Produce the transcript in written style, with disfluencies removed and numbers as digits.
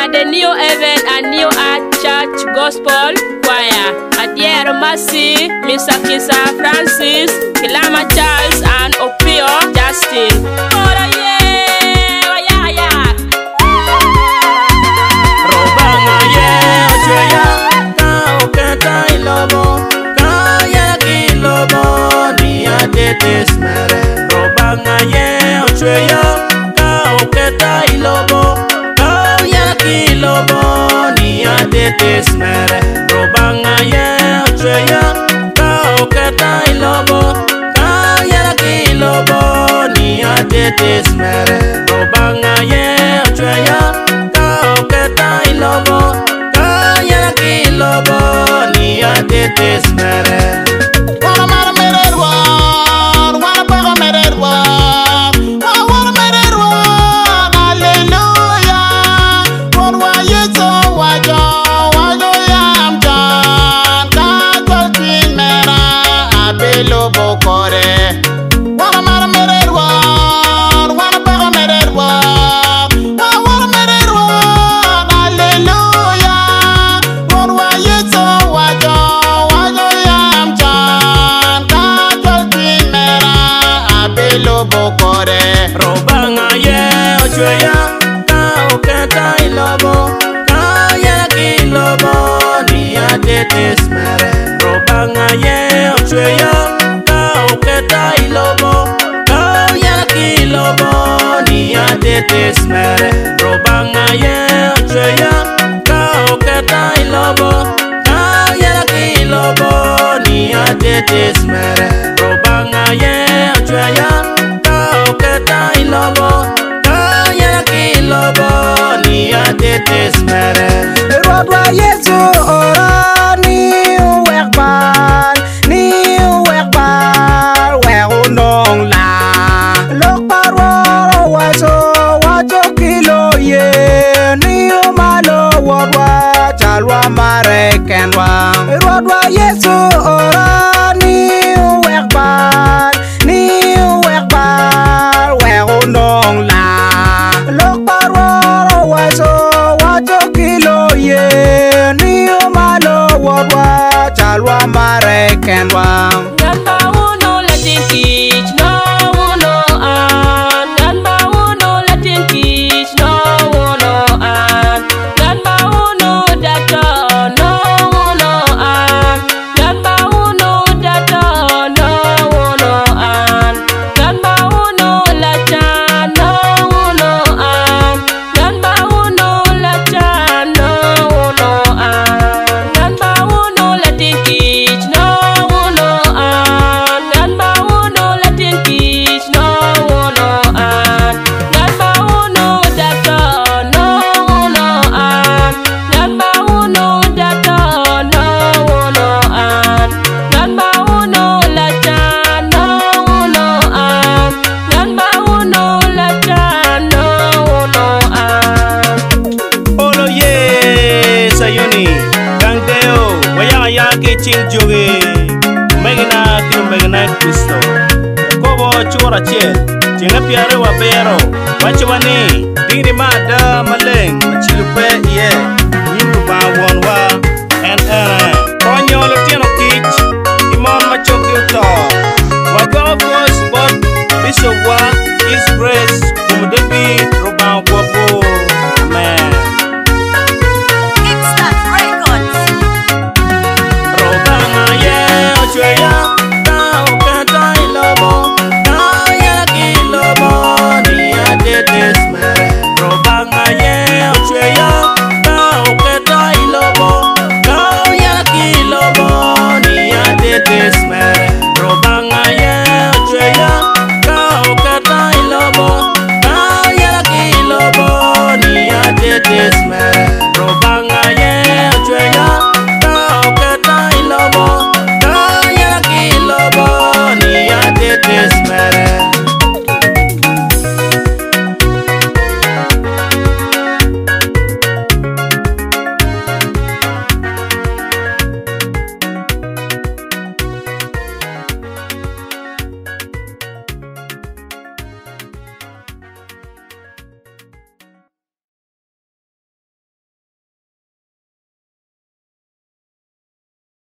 the New Heaven and New Earth Church Gospel Choir. Adier Mercy, Mr. Kisa Francis, Kilama Charles, and Opio Justin. Oh yeah, oh yeah. Robanga yeah, ochoya, ka oketa ilobo, ka ya kilobo, ni atetes mere. Robanga yeah, ochoya, ka oketa ilobo, ka ya kilobo, ni atetes mere. Robanga yeah, ochoya, ka oketa ilobo, ka ya kilobo, ni atetes mere. Robanga yeah, ochoya, ka oketa ilobo, ka ya kilobo, ni atetes mere. Robanga yeah, ochoya, ka oketa ilobo, ka ya kilobo, ni atetes mere. Robanga yeah, ochoya, ka oketa ilobo, ka ya kilobo, ni atetes mere. Robanga yeah, ochoya, ka oketa ilobo, ka ya kilobo, ni atetes mere. Robanga yeah, ochoya, oketa ilobo, ka ya kilobo, ni atetes mere. Rodwa Yesu ora ni wekban, wekunong la. Lokparwaro wajo kilo ye, ni malo wadwa chalwa mare kenwa. Rodwa Yesu ora ni wekban, wekunong la. Lokparwaro wajo kilo ye, ni malo wadwa chalwa mare kenwa. Number one, Latin teach, no one, number one, Latin teach, no one, number one, data, no one, number one, data, no one, number one, Latin, no one, number one, Latin, no one, number one, Latin teach, no one, number one, Latin teach, no one, number one, data, no one, number one, data, no one, number one, Latin, no one, number one, Latin, no one. Olo ye, sayuni, kangdeo, waya ya ke ching joge, megna Kristo. Kobo chura chiel, chinga piare wa bero, wachwani, diri mada male.